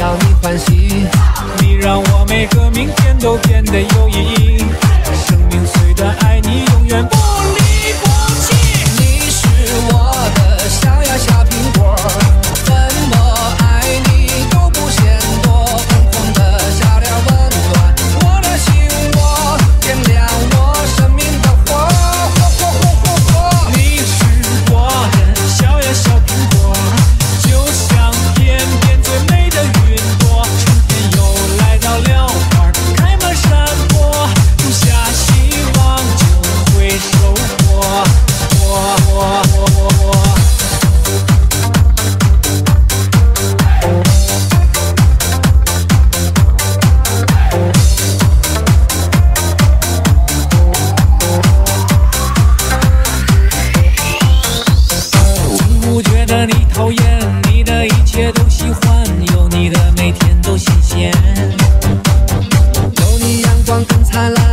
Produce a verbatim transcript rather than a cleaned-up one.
让你欢喜， 你让我每个明天都变得有意义。生命虽短，爱你永远不离不弃。 你是我的小呀小苹果，怎么爱你都不嫌多。红红的小脸温暖我的心窝，点亮我生命的火，火火火火火。 你是我的小呀小苹果，就像天边最美的云朵。春天又来到了，花开满山坡，种下希望就会收获。我我我我。不觉得你讨厌，你的一切都喜欢，有你的每天都新鲜。 有你阳光更灿烂。